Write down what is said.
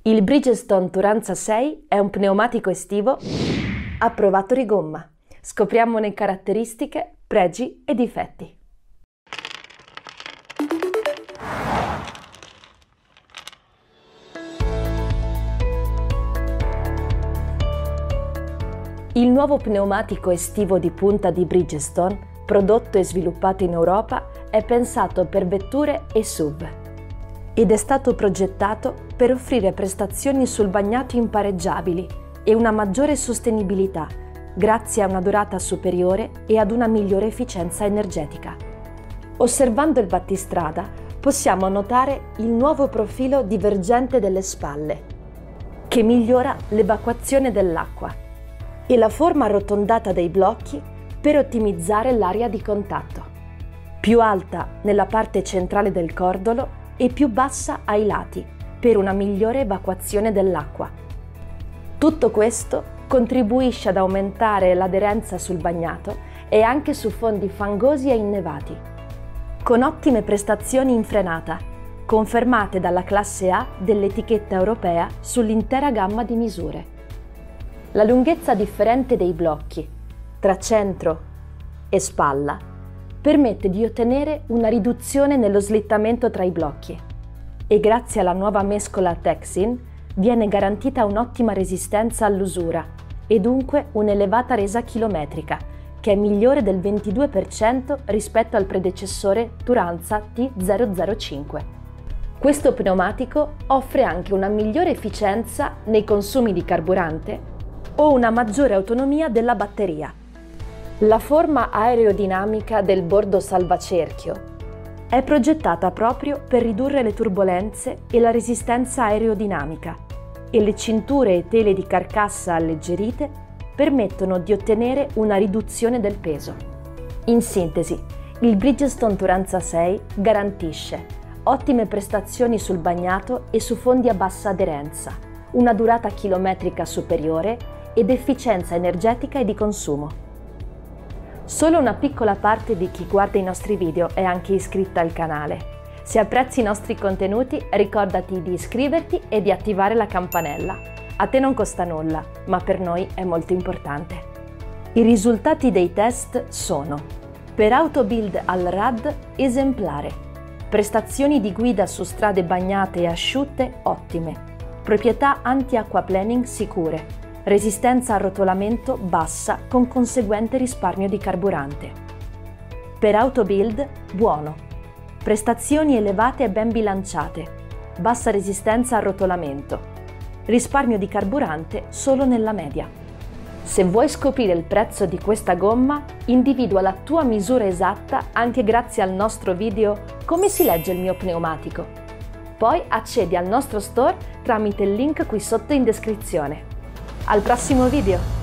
Il Bridgestone Turanza 6 è un pneumatico estivo a provato rigomma. Scopriamone caratteristiche, pregi e difetti. Il nuovo pneumatico estivo di punta di Bridgestone, prodotto e sviluppato in Europa, è pensato per vetture e SUV ed è stato progettato per offrire prestazioni sul bagnato impareggiabili e una maggiore sostenibilità, grazie a una durata superiore e ad una migliore efficienza energetica. Osservando il battistrada, possiamo notare il nuovo profilo divergente delle spalle, che migliora l'evacuazione dell'acqua, e la forma arrotondata dei blocchi per ottimizzare l'area di contatto, più alta nella parte centrale del cordolo e più bassa ai lati per una migliore evacuazione dell'acqua. Tutto questo contribuisce ad aumentare l'aderenza sul bagnato e anche su fondi fangosi e innevati, con ottime prestazioni in frenata, confermate dalla classe A dell'etichetta europea sull'intera gamma di misure. La lunghezza differente dei blocchi tra centro e spalla permette di ottenere una riduzione nello slittamento tra i blocchi e grazie alla nuova mescola Texin viene garantita un'ottima resistenza all'usura e dunque un'elevata resa chilometrica che è migliore del 22% rispetto al predecessore Turanza T005. Questo pneumatico offre anche una migliore efficienza nei consumi di carburante o una maggiore autonomia della batteria. La forma aerodinamica del bordo salvacerchio è progettata proprio per ridurre le turbolenze e la resistenza aerodinamica e le cinture e tele di carcassa alleggerite permettono di ottenere una riduzione del peso. In sintesi, il Bridgestone Turanza 6 garantisce ottime prestazioni sul bagnato e su fondi a bassa aderenza, una durata chilometrica superiore ed efficienza energetica e di consumo. Solo una piccola parte di chi guarda i nostri video è anche iscritta al canale. Se apprezzi i nostri contenuti, ricordati di iscriverti e di attivare la campanella. A te non costa nulla, ma per noi è molto importante. I risultati dei test sono: per Autobild al RAD esemplare, prestazioni di guida su strade bagnate e asciutte ottime, proprietà anti-acquaplaning sicure, resistenza al rotolamento bassa con conseguente risparmio di carburante. Per Autobild buono, prestazioni elevate e ben bilanciate, bassa resistenza al rotolamento, risparmio di carburante solo nella media. Se vuoi scoprire il prezzo di questa gomma, individua la tua misura esatta anche grazie al nostro video Come si legge il mio pneumatico. Poi accedi al nostro store tramite il link qui sotto in descrizione. Al prossimo video!